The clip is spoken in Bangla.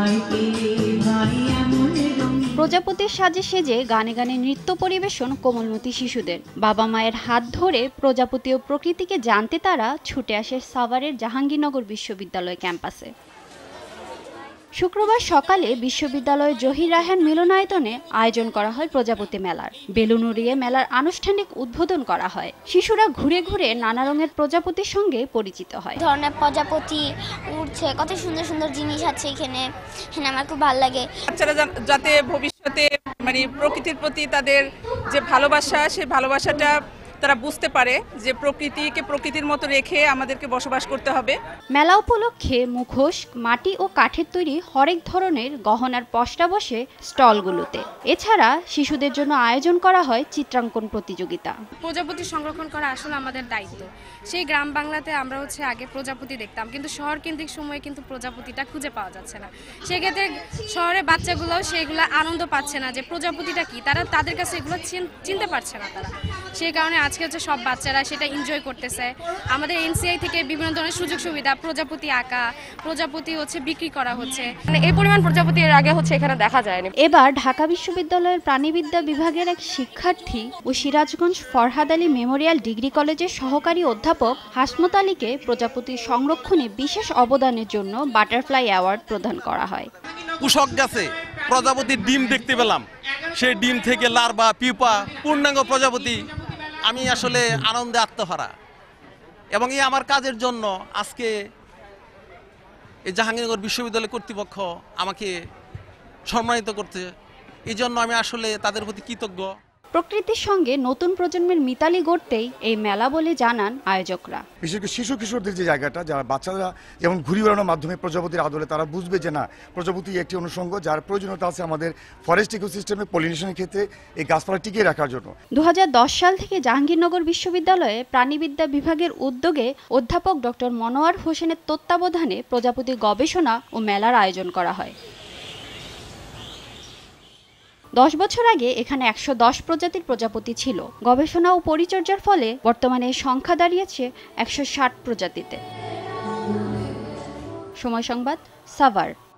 প্রজাপতির সাজে সেজে গানে গানে নৃত্য পরিবেশন কোমলমতি শিশুদের। বাবা মায়ের হাত ধরে প্রজাপতি ও প্রকৃতিকে জানতে তারা ছুটে আসে সাভারের জাহাঙ্গীরনগর বিশ্ববিদ্যালয় ক্যাম্পাসে। শুক্রবার সকালে বিশ্ববিদ্যালয়ের জহির রায়হান মিলনায়তনে আয়োজন করা হয় প্রজাপতি মেলার। বেলুন উড়িয়ে মেলার আনুষ্ঠানিক উদ্বোধন করা হয়। শিশুরা ঘুরে ঘুরে নানা রঙের প্রজাপতির সঙ্গে পরিচিত হয়। ধরনের প্রজাপতি উড়ছে, কত সুন্দর সুন্দর জিনিস আছে এখানে, আমার খুব ভালো লাগে। বাচ্চারা যাতে ভবিষ্যতে মানে প্রকৃতির প্রতি তাদের যে ভালোবাসা, সেই ভালোবাসাটা তারা বুঝতে পারে যে প্রকৃতিকে প্রকৃতির মতো রেখে আমাদেরকে বসবাস করতে হবে। মেলা উপলক্ষে মুখোশ, মাটি ও কাঠের তৈরি হরেক ধরনের গহনার পসরা বসে স্টলগুলোতে। এছাড়া শিশুদের জন্য আয়োজন করা হয় চিত্রাঙ্কন প্রতিযোগিতা। প্রজাপতি সংরক্ষণ করা আসলে আমাদের দায়িত্ব। সেই গ্রাম বাংলাতে আমরা আগে প্রজাপতি দেখতাম, কিন্তু শহর কেন্দ্রিক সময়ে কিন্তু প্রজাপতিটা খুঁজে পাওয়া যাচ্ছে না। সেক্ষেত্রে শহরের বাচ্চাগুলোও সেগুলো আনন্দ পাচ্ছে না যে প্রজাপতিটা কি, তাদের কাছে এগুলো চিনতে পারছে না তারা। সেই কারণে আজকে সব বাচ্চারা সেটা এনজয় করতেছে। আমাদের এনসিআই থেকে বিভিন্ন ধরনের সুযোগ সুবিধা, প্রজাপতি আঁকা, প্রজাপতি বিক্রি করা হচ্ছে। মানে এই পরিমাণ প্রজাপতি এর আগে এখানে দেখা যায়নি। এবার ঢাকা বিশ্ববিদ্যালয়ের প্রাণীবিদ্যা বিভাগের এক শিক্ষার্থী ও সিরাজগঞ্জ ফরহাদ আলী মেমোরিয়াল ডিগ্রি কলেজের সহকারী অধ্যাপক হাসমত আলীকে প্রজাপতি সংরক্ষণে বিশেষ অবদানের জন্য বাটারফ্লাই অ্যাওয়ার্ড প্রদান করা হয়। কুশক গাছে প্রজাপতির ডিম দেখতে পেলাম, সেই ডিম থেকে লার্ভা, পিপা, পূর্ণাঙ্গ প্রজাপতি। আমি আসলে আনন্দে আত্মহারা, এবং এই আমার কাজের জন্য আজকে এই জাহাঙ্গীরনগর বিশ্ববিদ্যালয় কর্তৃপক্ষ আমাকে সম্মানিত করতে, এই জন্য আমি আসলে তাদের প্রতি কৃতজ্ঞ। প্রকৃতির সঙ্গে নতুন প্রজন্মের মিতালি গড়তেই এই মেলা বলে জানান আয়োজকরা। বিশেষ করে শিশু কিশোরদের যে জায়গাটা, যারা বাচ্চারা যেমন ঘুরি বেড়ানোর মাধ্যমে প্রজাপতির আদলে তারা বুঝবে যে না, প্রজাপতি একটি অনুষঙ্গ যার প্রয়োজনীয়তা আছে আমাদের ফরেস্ট ইকোসিস্টেমে পলিনেশনের ক্ষেত্রে এই গাছপালা টিকিয়ে রাখার জন্য। 2010 সাল থেকে জাহাঙ্গীরনগর বিশ্ববিদ্যালয়ে প্রাণীবিদ্যা বিভাগের উদ্যোগে অধ্যাপক ডক্টর মনোয়ার হোসেনের তত্ত্বাবধানে প্রজাপতি গবেষণা ও মেলার আয়োজন করা হয়। 10 বছর আগে এখানে 110 প্রজাতির প্রজাপতি ছিল। গবেষণা ও পরিচর্যার ফলে বর্তমানে এর সংখ্যা দাঁড়িয়েছে 160 প্রজাতিতে। সময় সংবাদ, সাভার।